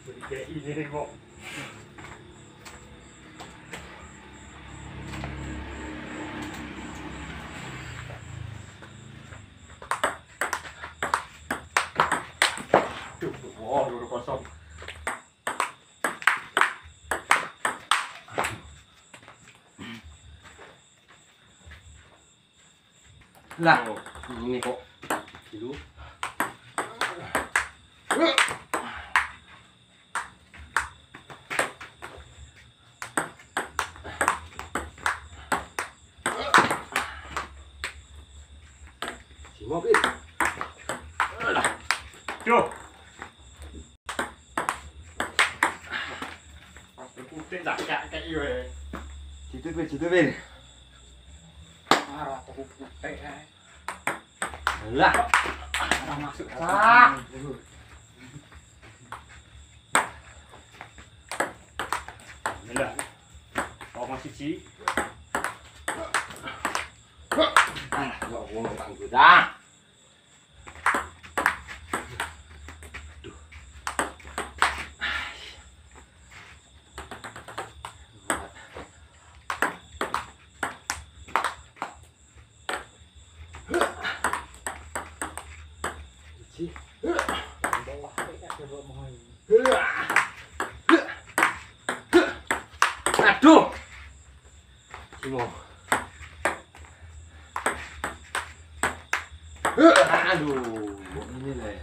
Kayak ini kok. Wah, 2-0. Lah, ini kok dulu. Si mobil. Tuh. Putih tak kayak iya. Situ bil. Marah tuh putih. Lah, Masuk ah. Lah. Oh masih ci. Enggak ngomong tangguh dah. Aduh. Simo. Aduh, ini nih.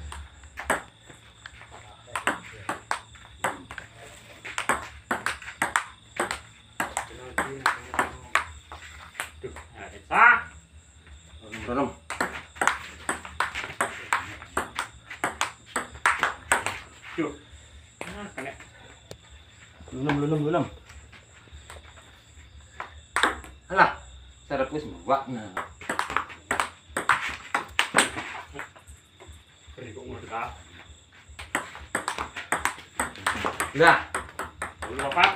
Tuh, nah, Belum. tuh. Nah, kena. Belum. Alah, sarap wis mbak. Nah. Beri kok ngurus. Lah, Lu apa?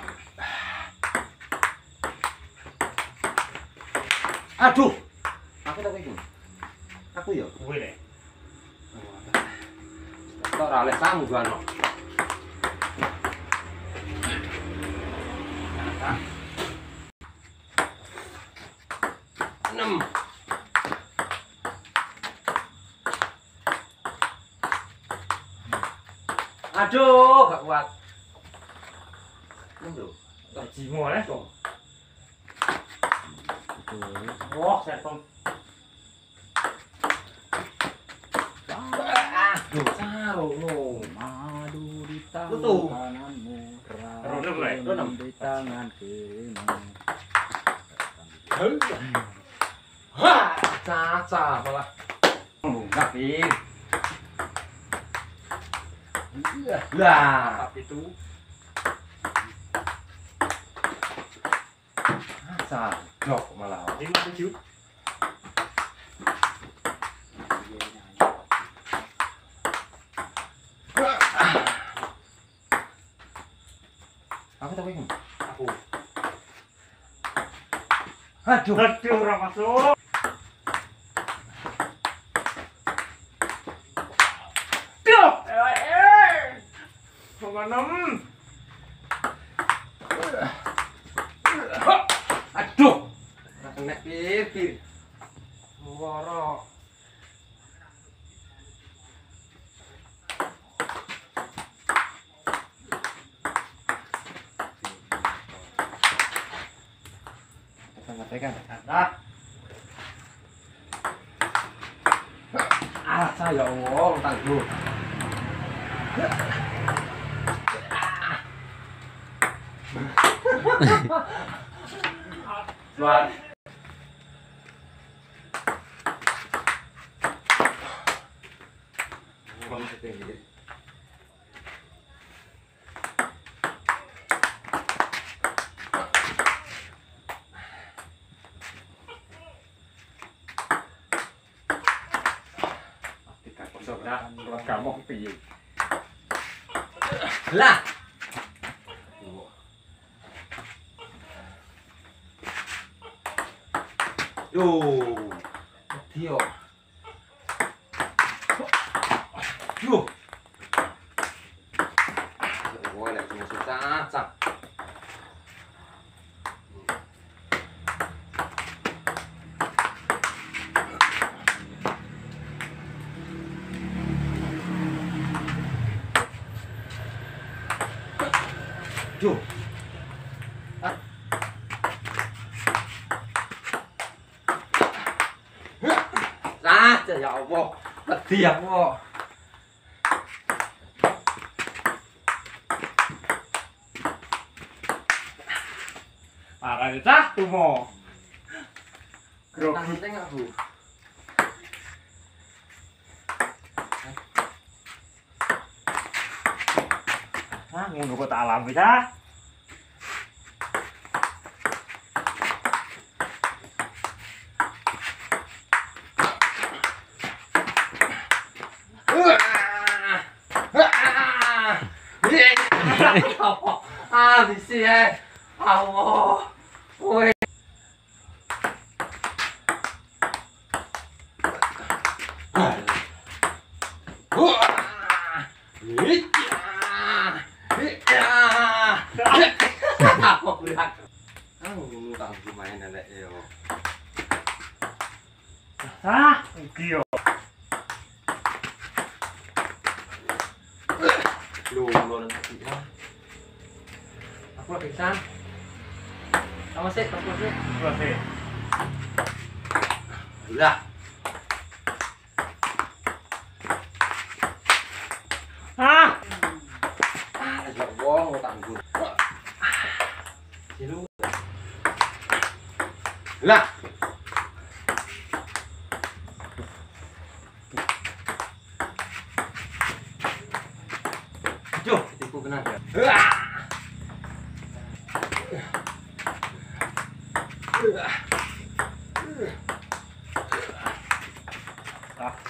aduh. Aku tak pegang. Aku ya. Gue deh. Kok ora oleh sangguan kok. Enam. Aduh, gak kuat. Aduh, Gaji mulai dong. Wah, setong. aduh, taruh no. Madu di Lu tuh. tangan kananmu, Rodem, Le. Rodem. di tangan kirimu. Ha, caca malah. Bunggak, Pin. Lah, Tapi itu caca jok malah. 57. Aku tak pegang. Aku. Aduh. Aduh, orang masuk. Tuh. Mengenam. Aduh. Ora kena Pin. Ngorok. Pegang. Nah, Ah, saya Allah, tangguh. Buat. sudah keluar kamu piye. Lah. Yo. Tio. Yo. Duh. Ya Allah, pedih aku. Parah cah tuh mau. Grogi. Penting aku. Ah, ngono kok tak alami cah. Bisi ya. Allah. Woi. Aku berat. Lu tak main elek yo. Ah, iki yo. Lu nanti ya. Aku lagi pingsan. Kamu sih, kamu sih. Selesai. Udah. Ah, Ya Allah, mau tangguh. Lu. Lah. Duh, tipu kena. ah.